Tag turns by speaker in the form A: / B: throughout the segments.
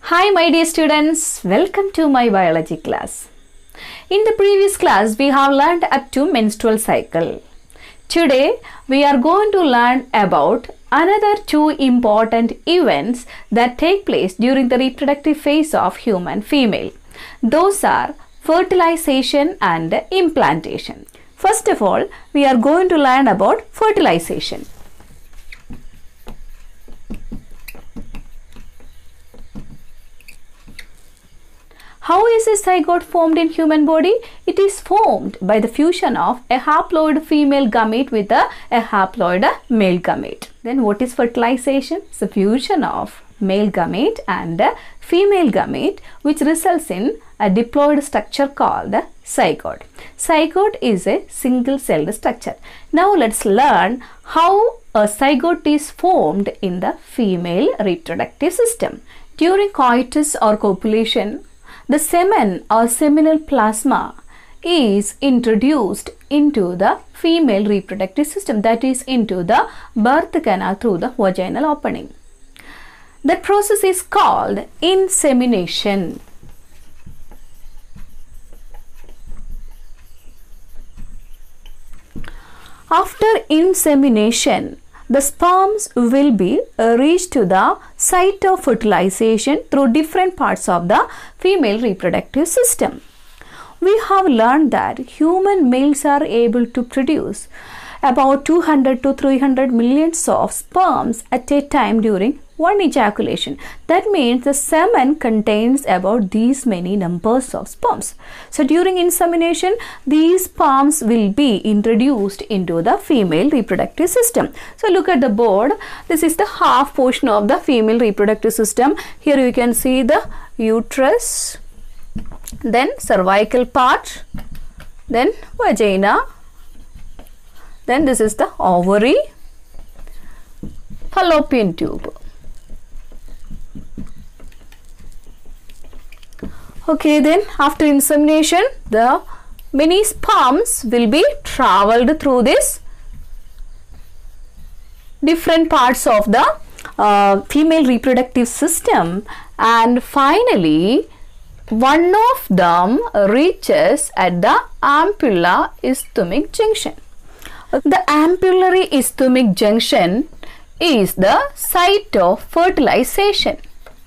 A: Hi my dear students, welcome to my biology class. In the previous class we have learned up to menstrual cycle. Today we are going to learn about another two important events that take place during the reproductive phase of human female. Those are fertilization and implantation. First of all, we are going to learn about fertilization. How is a zygote formed in human body? It is formed by the fusion of a haploid female gamete with a haploid male gamete. Then what is fertilization? It's the fusion of male gamete and female gamete which results in a diploid structure called zygote. Zygote is a single-celled structure. Now let's learn how a zygote is formed in the female reproductive system. During coitus or copulation, the semen or seminal plasma is introduced into the female reproductive system, that is into the birth canal through the vaginal opening. That process is called insemination. After insemination, the sperms will be reached to the site of fertilization through different parts of the female reproductive system. We have learned that human males are able to produce about 200 to 300 millions of sperms at a time during one ejaculation. That means the semen contains about these many numbers of sperms. So during insemination, these sperms will be introduced into the female reproductive system. So look at the board. This is the half portion of the female reproductive system. Here you can see the uterus, then cervical part, then vagina, then this is the ovary, fallopian tube. Okay, then after insemination, the many sperms will be traveled through this different parts of the female reproductive system, and finally one of them reaches at the ampulla isthmic junction. The ampullary isthmic junction is the site of fertilization.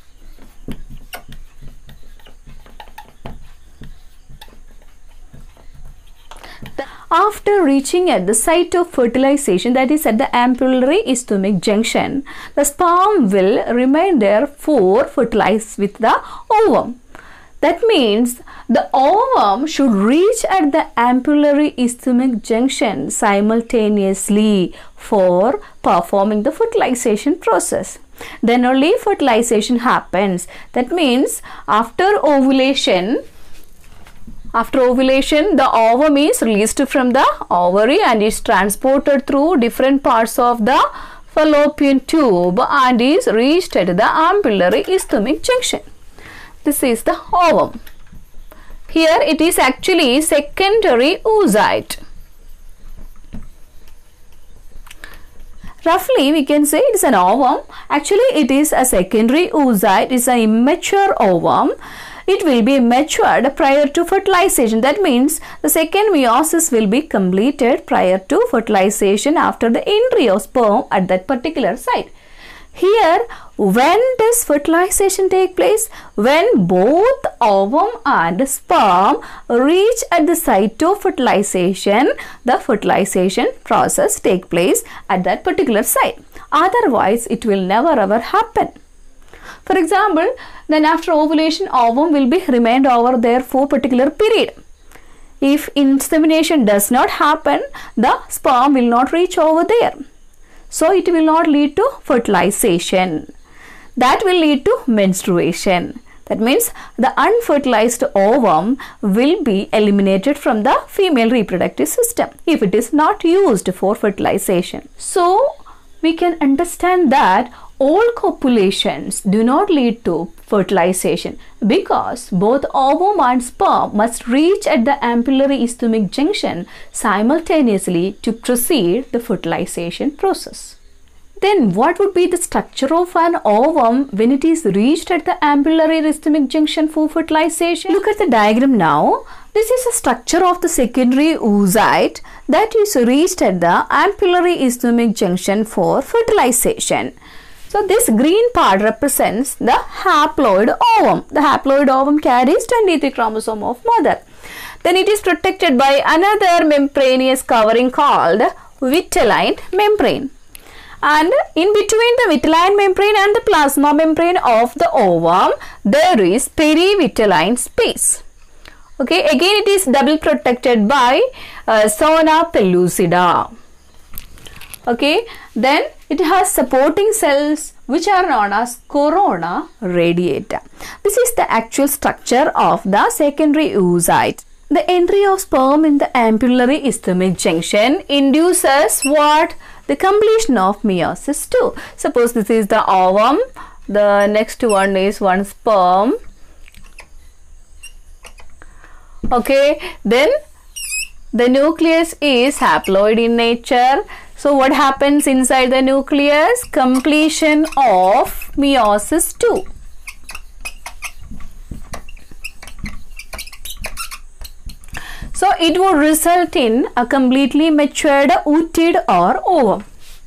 A: After reaching at the site of fertilization, that is at the ampullary isthmic junction, the sperm will remain there for fertilize with the ovum. That means the ovum should reach at the ampullary isthmic junction simultaneously for performing the fertilization process. Then only fertilization happens. That means after ovulation, the ovum is released from the ovary and is transported through different parts of the fallopian tube and is reached at the ampullary isthmic junction. This is the ovum. Here it is actually secondary oocyte. Roughly we can say it is an ovum. Actually it is a secondary oocyte. It is an immature ovum. It will be matured prior to fertilization. That means the second meiosis will be completed prior to fertilization after the entry of sperm at that particular site. Here, when does fertilization take place? When both ovum and sperm reach at the site of fertilization, the fertilization process takes place at that particular site. Otherwise, it will never ever happen. For example, then after ovulation, ovum will be remained over there for particular period. If insemination does not happen, the sperm will not reach over there. So it will not lead to fertilization. That will lead to menstruation. That means the unfertilized ovum will be eliminated from the female reproductive system if it is not used for fertilization. So we can understand that all copulations do not lead to fertilization because both ovum and sperm must reach at the ampullary isthmic junction simultaneously to proceed the fertilization process. Then what would be the structure of an ovum when it is reached at the ampullary rhizomelic junction for fertilization? Look at the diagram now. This is a structure of the secondary oocyte that is reached at the ampullary rhizomelic junction for fertilization. So this green part represents the haploid ovum. The haploid ovum carries 23 chromosomes of mother. Then it is protected by another membranous covering called vitelline membrane. And in between the vitelline membrane and the plasma membrane of the ovum, there is perivitelline space. Okay, again it is double protected by zona pellucida. Okay, then it has supporting cells which are known as corona radiata. This is the actual structure of the secondary oocyte. The entry of sperm in the ampullary rhizomelic junction induces what? The completion of meiosis II. Suppose this is the ovum, the next one is one sperm. Okay, then the nucleus is haploid in nature. So what happens inside the nucleus? Completion of meiosis II. So it would result in a completely matured ootid or ovum.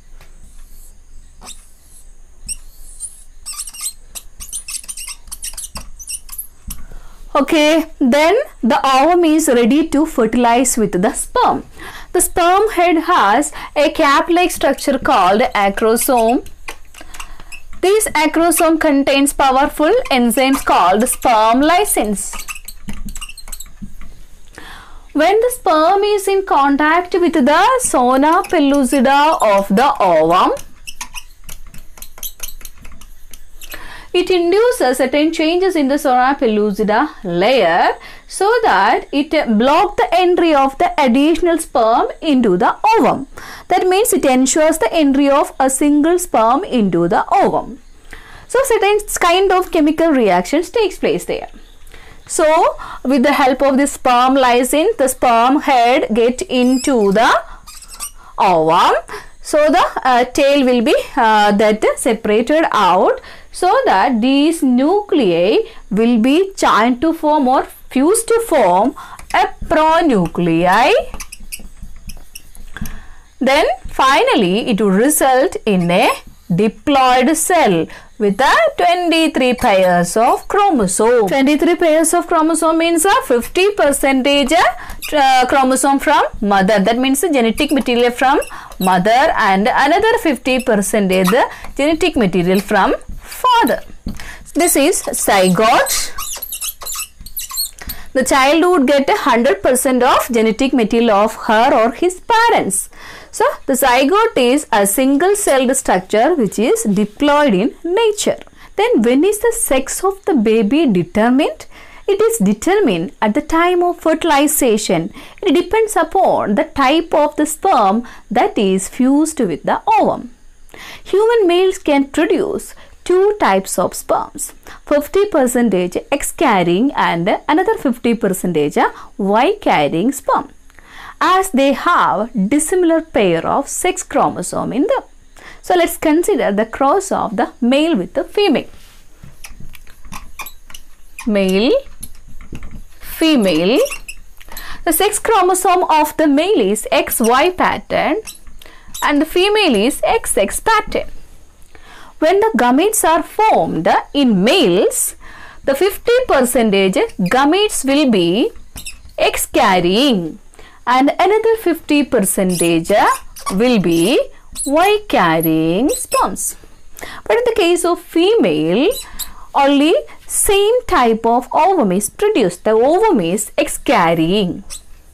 A: Okay, then the ovum is ready to fertilize with the sperm. The sperm head has a cap-like structure called acrosome. This acrosome contains powerful enzymes called sperm lysins. When the sperm is in contact with the zona pellucida of the ovum, it induces certain changes in the zona pellucida layer so that it blocks the entry of the additional sperm into the ovum. That means it ensures the entry of a single sperm into the ovum. So certain kind of chemical reactions takes place there. So with the help of the sperm lysin, the sperm head get into the ovum. So the tail will be that separated out, so that these nuclei will be joined to form or fused to form a pronuclei. Then finally it will result in a diploid cell with 23 pairs of chromosome. 23 pairs of chromosome means 50% chromosome from mother. That means the genetic material from mother and another 50% genetic material from father. This is zygote. The child would get 100% of genetic material of her or his parents. So the zygote is a single celled structure which is diploid in nature. Then when is the sex of the baby determined? It is determined at the time of fertilization. It depends upon the type of the sperm that is fused with the ovum. Human males can produce two types of sperms, 50% X carrying and another 50% Y carrying sperm, as they have dissimilar pair of sex chromosome in them. So let's consider the cross of the male with the female. Male, female. The sex chromosome of the male is XY pattern and the female is XX pattern. When the gametes are formed in males, the 50% gametes will be X carrying and another 50% will be Y carrying sperms. But in the case of female, only same type of ovum is produced. The ovum is X carrying.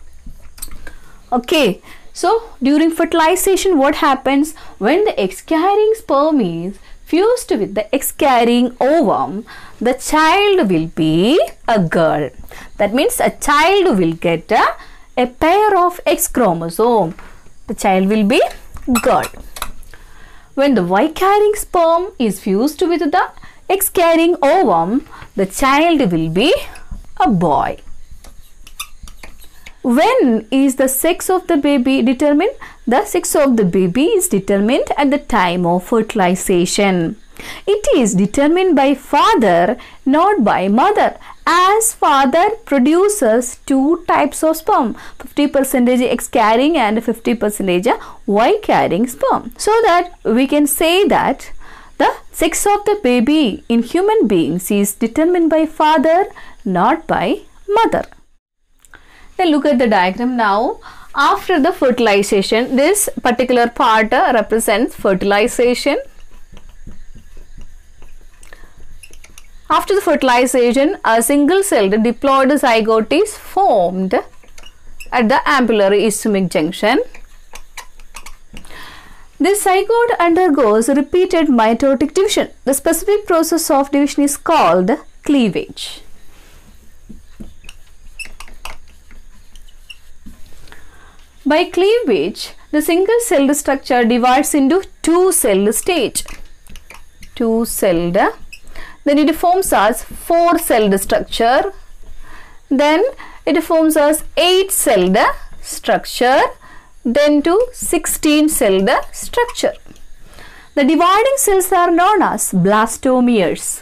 A: Okay, so during fertilization, what happens when the X carrying sperm is fused with the X carrying ovum? The child will be a girl. That means a child will get a pair of X chromosome. The child will be girl. When the Y carrying sperm is fused with the X carrying ovum, the child will be a boy. When is the sex of the baby determined? The sex of the baby is determined at the time of fertilization. It is determined by father, not by mother, as father produces two types of sperm, 50% X carrying and 50% Y carrying sperm. So that we can say that the sex of the baby in human beings is determined by father, not by mother. Then look at the diagram now. After the fertilization, this particular part represents fertilization. After the fertilization, a single-celled diploid zygote is formed at the ampullary ischemic junction. This zygote undergoes repeated mitotic division. The specific process of division is called cleavage. By cleavage, the single-celled structure divides into two-celled stage. Two-celled. Then it forms as four-celled structure. Then it forms as 8-celled structure. Then to 16-celled structure. The dividing cells are known as blastomeres.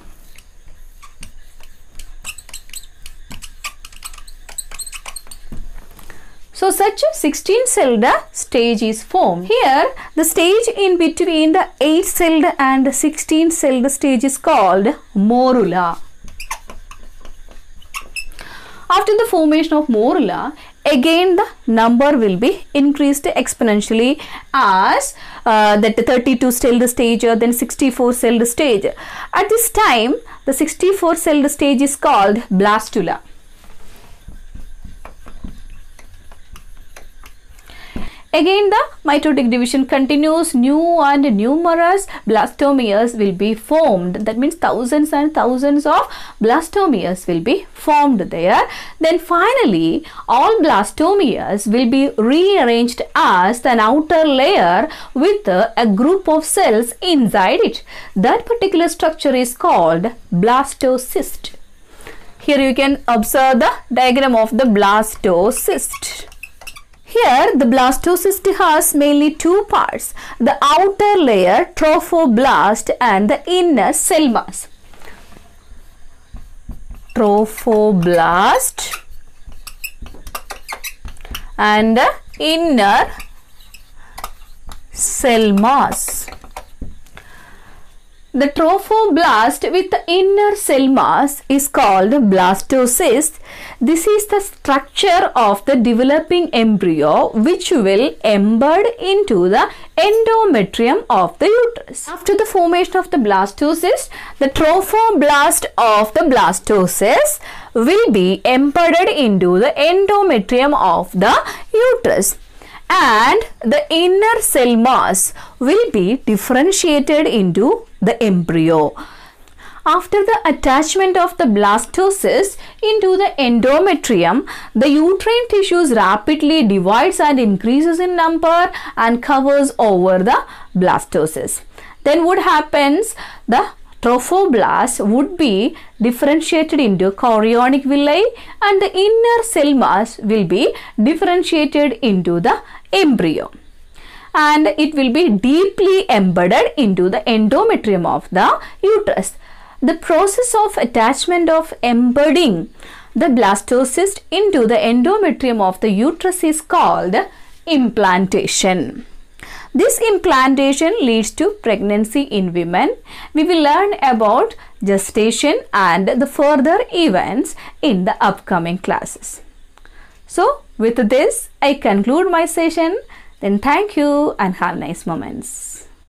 A: So such a 16-celled stage is formed. Here the stage in between the 8-celled and 16-celled stage is called morula. After the formation of morula, again the number will be increased exponentially as that 32-celled stage, then 64-celled stage. At this time, the 64-celled stage is called blastula. Again the mitotic division continues, new and numerous blastomeres will be formed. That means thousands and thousands of blastomeres will be formed there. Then finally all blastomeres will be rearranged as an outer layer with a group of cells inside it. That particular structure is called blastocyst. Here you can observe the diagram of the blastocyst. Here the blastocyst has mainly two parts, the outer layer trophoblast and the inner cell mass. Trophoblast and the inner cell mass. The trophoblast with the inner cell mass is called blastocyst. This is the structure of the developing embryo which will embed into the endometrium of the uterus. After the formation of the blastocyst, the trophoblast of the blastocyst will be embedded into the endometrium of the uterus, and the inner cell mass will be differentiated into the embryo. After the attachment of the blastocyst into the endometrium, the uterine tissues rapidly divides and increases in number and covers over the blastocyst. Then what happens? The trophoblast would be differentiated into chorionic villi and the inner cell mass will be differentiated into the embryo, and it will be deeply embedded into the endometrium of the uterus. The process of attachment of embedding the blastocyst into the endometrium of the uterus is called implantation. This implantation leads to pregnancy in women. We will learn about gestation and the further events in the upcoming classes. So with this, I conclude my session. Then thank you and have nice moments.